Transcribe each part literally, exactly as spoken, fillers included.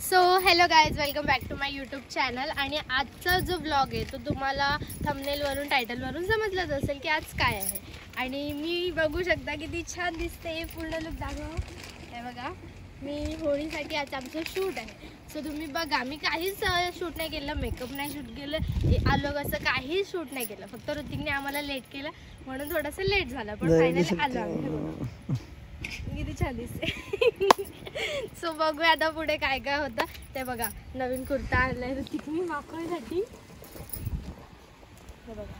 So hello guys, welcome back to my YouTube channel. आणि आजचा जो ब्लॉग आहे तो तुम्हाला थंबनेलवरून टायटलवरून समजलंच असेल की आज काय आहे. आणि मी बघू शकता किती छान दिसते. पूर्ण लुक दाखव. हे बघा, मी होळीसाठी आज आमचं शूट आहे. सो तुम्ही बघा, मी काहीच शूट नाही केलं, मेकअप नाही शूट केलं, आलो असं काहीच शूट नाही केलं. फक्त ऋतिकने आम्हाला लेट केलं म्हणून थोडंसं लेट झालं, पण फायनली आलो आम्ही. किती छान दिसते. सो बघूया आता पुढे काय काय होतं ते. बघा, नवीन कुर्ता आणलाय ऋतिकने माकळसाठी. हे बघा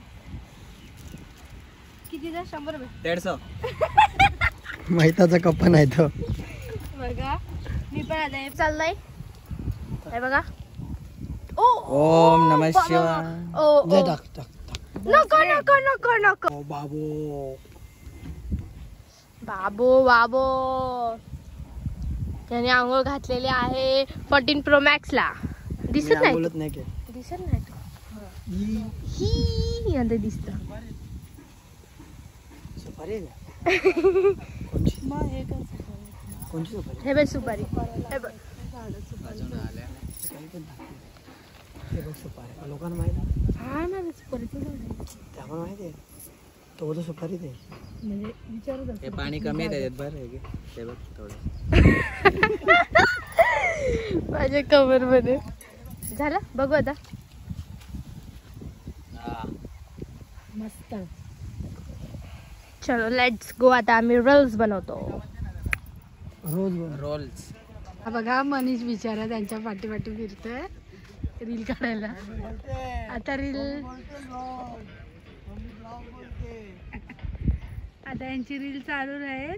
कितीचा, शंभर रुपये दीडशे माहिताचा कप्पा नाही तो. बघा मी पण आता चाललाय. हे बघा, ओ ओम नमः शिवाय. ओ दे ओ टाक टाक. नको नको नको नको. ओ बाबू बाबो बाबो, त्याने आंघोळ घातलेले आहे फोर्टीन प्रो मॅक्स ला. दिसत नाही, बोलत नाही की दिसत नाही तो. ही आता दिसत. सुपारी कोणची कोणची सुपारी? हे बघ सुपारी. हे बघ हे बघ सुपारी. लोकांना माहिती आहे. हा ना, सुपारीचं झाड आहे. त्यामुळे माहिती आहे तो बोलतो सुपारी दे. म्हणजे विचारत हे पाणी कमी आहे त्याच्यात बरं आहे. ते बघ थोडं माझ्या कवर मध्ये झालं. बघू आता. मस्त. चलो लेट्स गो. आता आम्ही रोल्स बनवतो. रोज रोल्स. हा बघा, मनीष बिचारा त्यांच्या पाठी पाठी फिरतोय रील काढायला. आता रील आता यांची रील चालू राहील.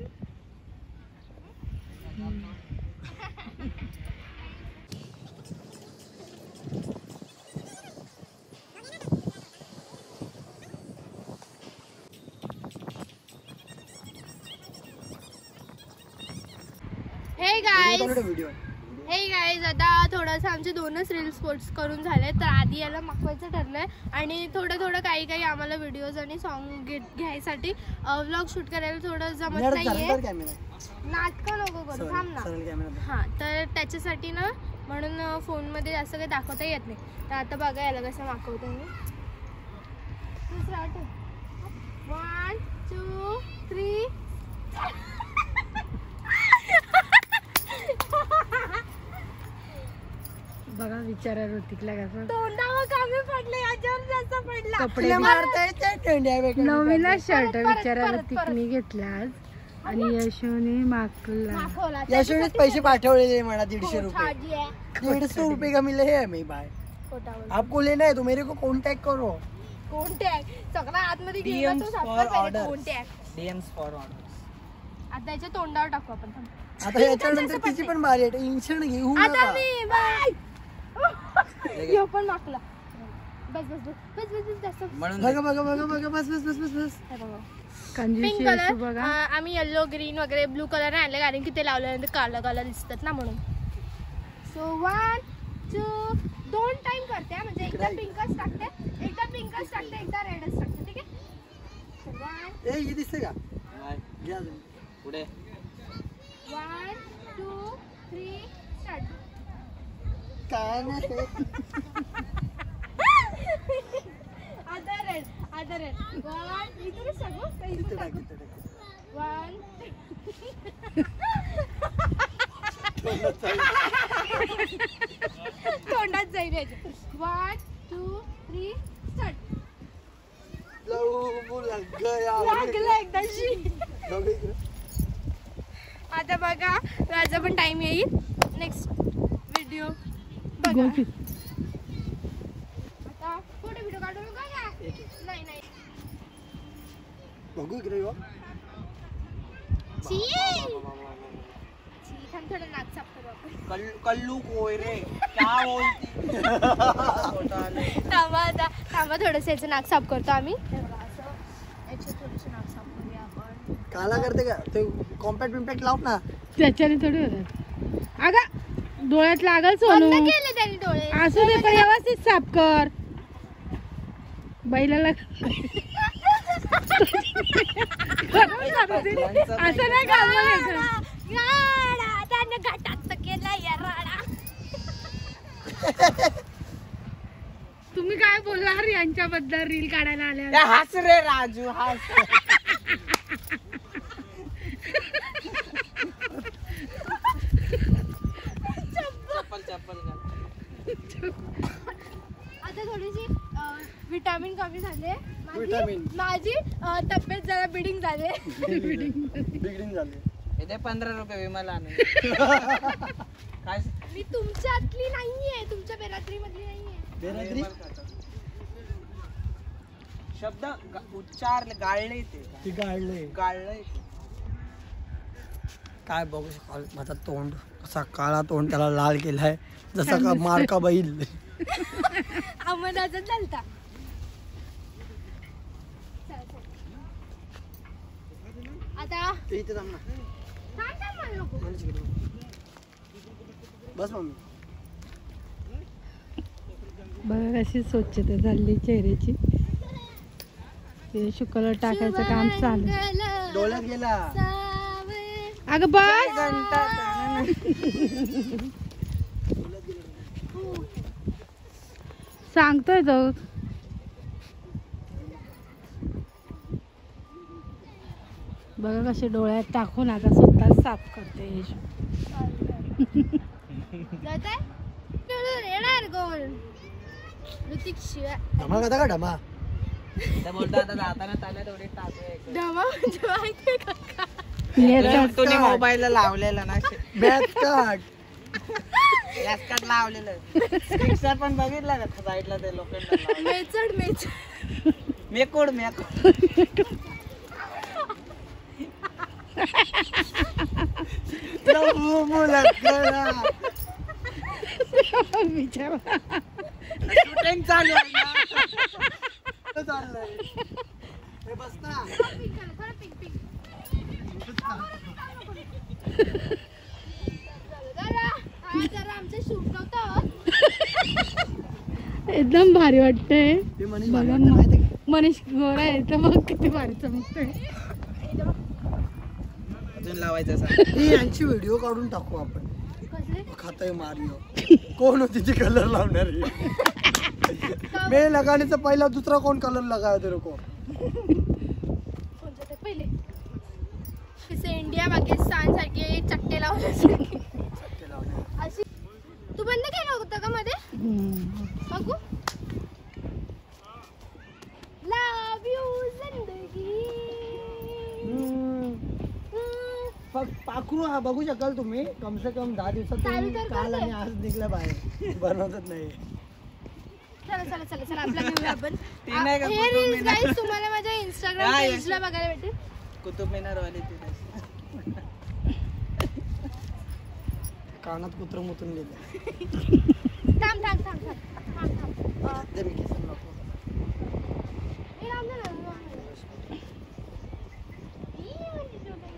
हे गाईज, व्हिडिओ हे गाईज, आता थोडंसं आमचे दोनच रील्स पोस्ट करून झाले. तर आधी याला मागवायचं ठरलंय आणि थोडं थोडं काही काही आम्हाला व्हिडिओज आणि सॉन्ग घ्यायसाठी व्लॉग शूट करायला थोडं जमत नाहीये. नाटकं नको करू, थांब ना. हा, तर त्याच्यासाठी ना, म्हणून फोनमध्ये जास्त काही दाखवता येत नाही. तर आता बघा याला कसं मागवतो मी. One two three. बघा विचारा ऋतिकला कसं तोंडावर कामे पडले, याच्यावर जास्त पडला. कपडे मारताय. नवीन शर्ट विचारा ऋतिकने घेतला आज. आणि यशोने मागला. यशोनेच पैसे पाठवलेले मला दीडशे रुपये. दीडशे रुपये का मिले है मी भाई. आपको लेना है तो मेरे को कांटेक्ट करो. कॉन्टॅक्ट सगळा आतमध्ये गेला तो कॉन्टॅक्ट. DMs for order. आता याच्या तोंडावर टाकू आपण. आता याच्यानंतर तिची पण बारी आहे. टेन्शन घेऊ आता नका. मी बाय. यो पण मागला. बस बस बस बस बस बस जास्त. म्हणून बघा बघा बघा बघा बस बस बस बस बस. हे बघा, कंजूसी पिंक यशू कलर. बघा. आम्ही येलो ग्रीन वगैरे ब्लू कलर नाही आणले, कारण की ते लावल्यानंतर काळा कलर दिसतात ना, म्हणून. सो वन टू दोन टाइम करते, म्हणजे एकदा पिंकच टाकते, एकदा पिंकच टाकते, एकदा रेडच टाकते. ठीक आहे. वन ए हे दिसते का? घ्या अजून. पुढे वन टू थ्री स्टार्ट. काय नाही. आता रेड, आता रेड. वन इथे सगळं काही इथे टाक, इथे टाक. वन. तोंडात जाईल याच्या. One two three start. लव लग गया. लागलं एकदाशी. दोघे इकडे. आता बघा, माझा पण टाइम येईल. नेक्स्ट व्हिडिओ बघा. आता फोटो व्हिडिओ काढू नका का? नाही नाही. बघू इकडे यो. छी छी, थांब थोडं नाक साफ करू आपण. कल्लू कोय रे, क्या बोलती. थांबा आता, थांबा थोडंसं याचं नाक साफ करतो आम्ही. हे बघा, असं याचं थोडंसं नाक साफ करूया आपण. काला करते का ते? कॉम्पॅक्ट बिम्पॅक्ट लाव ना. त्याच्याने थोडी होतात. अगं डोळ्यात लागल सोनू. बंद केले त्यांनी डोळे. असू दे, पण व्यवस्थित साफ कर. बैलाला असं नाही का? गाडा त्याने घाटात केला या राडा. तुम्ही काय बोलणार यांच्याबद्दल रील काढायला ए, आल्या? हस रे राजू हस. चप्पल चप्पल घाल. आता थोडीशी विटामिन कमी झाले. माझी- Vitamin. माझी अं, तब्येत जरा बिडिंग झाले. बिल्डिंग झाली. इथे पंधरा रुपये विमाला आणून. काय मी तुमच्यातली नाहीये, तुमच्या बेरात्री मधली नाहीये. बेरात्री? शब्द गा- उच्चार गाळले ते ती गाळले. गाळलंय. काय बघू शकाल माझा तोंड कसा काळा तोंड त्याला लाल केलाय जसा का मारका बैल. अहमदाचा चालता. चला, चला. आता इथे थांब ना. थांब, थांब, मला नको. बस मम्मी. बघा कशी स्वच्छता झाली चेहऱ्याची. ते शुक्र टाकायचं काम चालू. शुभमंगल डोळ्यात गेला. सावे. अगं बस. सांगतोय तो. बघा कसे डोळ्यात टाकून आता स्वतः साफ करते यशू. जाताय? पिळून येणार गोल. ऋतिक शिवाय धमाल करता का ढमा? त्या बोलतो आता जाताना ताल्या थोडी टाकूया. डमा म्हणजे माहितीये का? याच्यात तुम्ही मोबाईलला लावलेला ना बॅट काट. गॅसकाट लावलेलं. पिक्चर पण बघितला का साईडला ते लोखंड मेचड मेचड. मेकोड मेकोड. बिचारा. शूटिंग चालू आहे ना. चाललंय. हे बस ना. पिंक कलर, थोडा पिंक पिंक. जरा हा जरा आमचं शूट नव्हतं. एकदम भारी वाटतंय. ते मनीष बघा भारी वाटतं माहिती आहे मनीष गोरा आहे तर मग किती भारी चमकतोय. अजून लावायचं सांग. का? ही यांची व्हिडिओ काढून टाकू आपण. कसले? खाताय मारियो. कोण होती ती कलर लावणारी? मैं लगाने से पहला दूसरा कौन कलर लगाया तेरे को? कोणतं ते पहिले? कसे इंडिया पाकिस्तान सारखे चट्टे लावण्यासाठी अशी. तू बंद केलं होतं का मध्ये? बघू. लव यू जिंदगी. पाखरू हा बघू शकाल तुम्ही कम से कम दहा दिवसात चालू तुम्ही तर काल कर आणि दे. आज निघल्या बाहेर बनवतच नाही. चला चला चला चला आपला घेऊया आपण. ती नाही का हे कुतुब रील्स मिनार? गाईस तुम्हाला माझ्या इंस्टाग्राम हा, पेजला बघायला भेटेल. कुतुब मिनार वाली ती तशी. कानात कुत्र मुतून गेले. थांब थांब थांब थांब थांब थांब. अं, ते मी केसाला लावतो. हे राहून दे ना, राहून दे. ई, म्हणजे डोक्यात.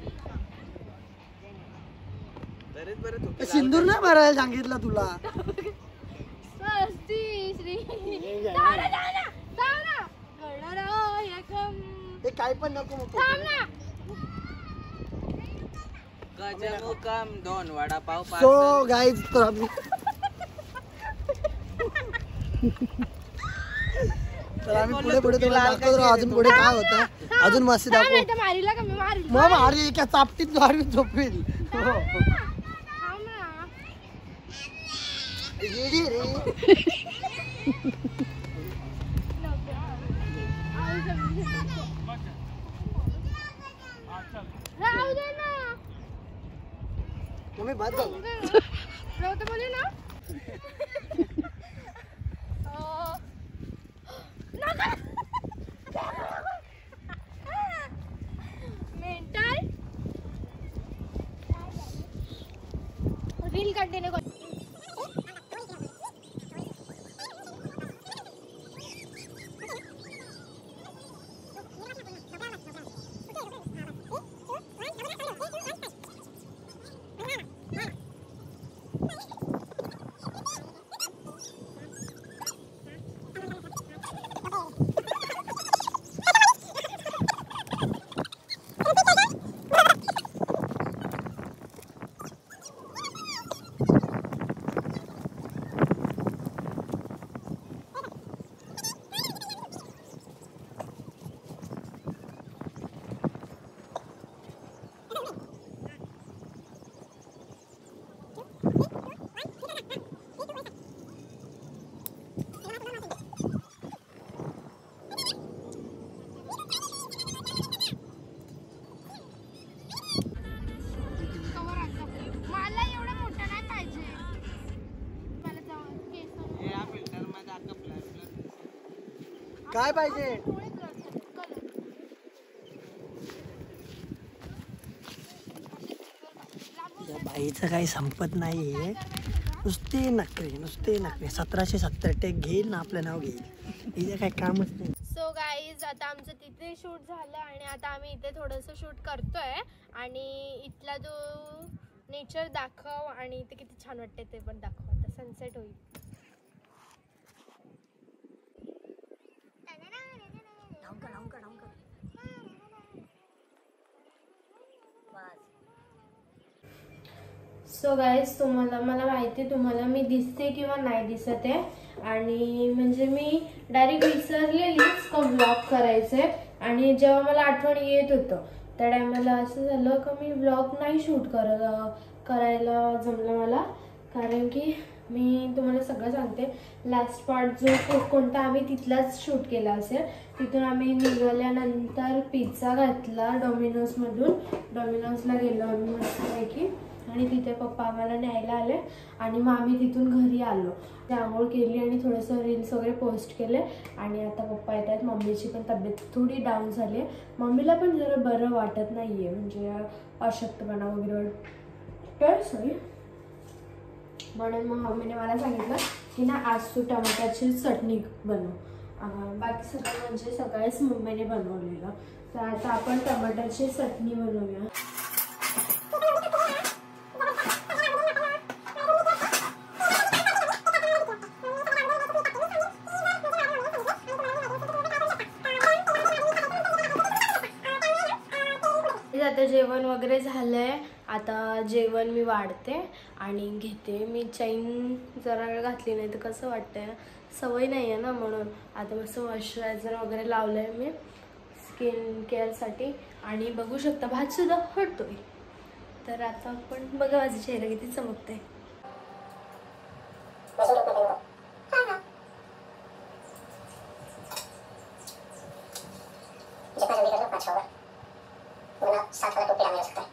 तरीच बरं तू सिंदूर नाही भरायला सांगितलं तुला. स्वस्ती श्री. जाऊ ना, जाऊ ना, जाऊ ना. गणराय एकम. ते काय पण नको मग. थांब ना. गजमुखम दोन वडापाव सो पार्सल. गाईज तर आम्ही तर आम्ही पुढे पुढे तुम्हाला दाखवतो अजून पुढे काय होतं अजून मस्त थांब दाखव. नाही तर मारीला का मी मारील. मग मारी एका चापटीत मारी झोपेल. हो. थांब ना. येडी रे. नको. आई समजून नको. राहू दे ना. तुम्ही बाद झाला. राहू दे बोले ना. अं, नका. मेंटल रील कंटिन्यू कर. काय पाहिजे? या बाईचं काही संपत नाहीये. नुसते नखरे नुसते नखरे. सतराशे सत्तर टेक घेईल ना आपलं नाव घेईल. इथे काही कामच नाही. सो गाईज आता आमचं तिथे शूट झालं आणि आता आम्ही इथे थोडंसं शूट करतोय आणि इथला जो नेचर दाखव आणि इथे किती छान वाटते ते पण दाखव. आता सनसेट होईल. सो गाईज तुम्हाला मला माहिती आहे तुम्हाला मी दिसते किंवा नाही दिसत आहे आणि म्हणजे मी डायरेक्ट विसरलेलीच का व्लॉग करायचे आणि जेव्हा मला आठवण येत होतं त्या टायमाला असं झालं का मी व्लॉग नाही शूट कर करायला जमलं मला कारण की मी तुम्हाला सगळं सांगते. लास्ट पार्ट जो कोणता आम्ही तिथलाच शूट केला असेल तिथून आम्ही निघाल्यानंतर पिझ्झा घातला डॉमिनोजमधून. डॉमिनोजला गेलो आम्ही मस्तपैकी आणि तिथे पप्पा आम्हाला न्यायला आले आणि मग आम्ही तिथून घरी आलो. आंघोळ केली आणि थोडंसं रील्स वगैरे पोस्ट केले आणि आता पप्पा येत आहेत. मम्मीची पण तब्येत थोडी डाऊन झाली आहे. मम्मीला पण जरा बरं वाटत नाही आहे म्हणजे अशक्तपणा वगैरे वाटतं सॉरी. म्हणून मग मम्मीने मला सांगितलं की ना आज तू टमाट्याची चटणी बनव. बाकी सगळं म्हणजे सकाळीच मम्मीने बनवलेलं. तर आता आपण टमाट्याची चटणी बनवूया. आता जेवण वगैरे झालंय. आता जेवण मी वाढते आणि घेते. मी चैन जरा वेळ घातली नाही तर कसं वाटतंय सवय नाही आहे ना म्हणून. आता मस्त मॉइश्चरायझर वगैरे लावलं आहे मी स्किन केअरसाठी आणि बघू शकता भातसुद्धा फटतोय. तर आता आपण बघा माझा चेहरा किती चमकते. सात वाला टोपी डालने सकता है।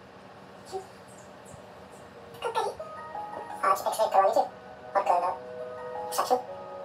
आज एक्सरे करवा लीजिए और कल साक्षी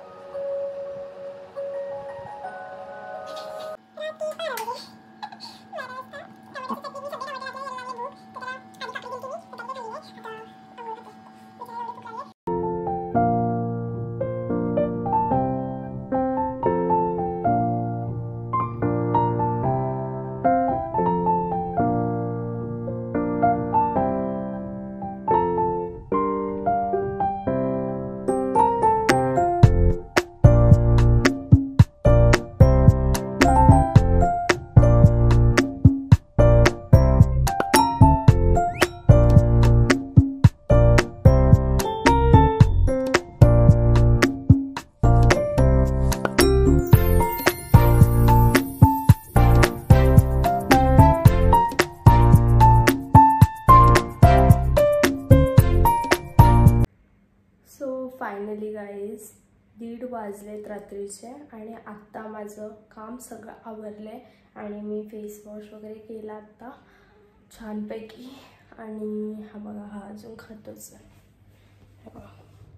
फायनली गाईज दीड वाजलेत रात्रीचे आणि आत्ता माझं काम सगळं आवरलं आहे आणि मी फेस वॉश वगैरे केला आत्ता छानपैकी. आणि हा बघा हा अजून खातोच आहे. हे बघा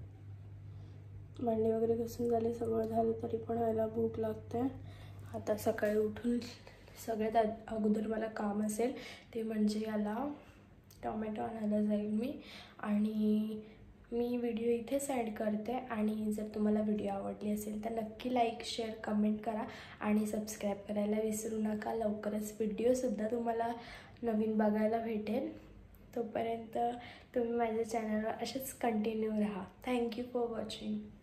भांडी वगैरे घासून झाले सगळं झालं तरी पण व्हायला भूक लागते. आता सकाळी उठून सगळ्यात अगोदर मला काम असेल ते म्हणजे याला टोमॅटो आणायला जाईल मी. आणि मी व्हिडिओ इथेच ॲड करते आणि जर तुम्हाला व्हिडिओ आवडली असेल तर नक्की लाईक शेअर कमेंट करा आणि सबस्क्राईब करायला विसरू नका. लवकरच व्हिडिओसुद्धा तुम्हाला नवीन बघायला भेटेल. तोपर्यंत तुम्ही माझ्या चॅनलवर असेच कंटिन्यू राहा. Thank you for watching.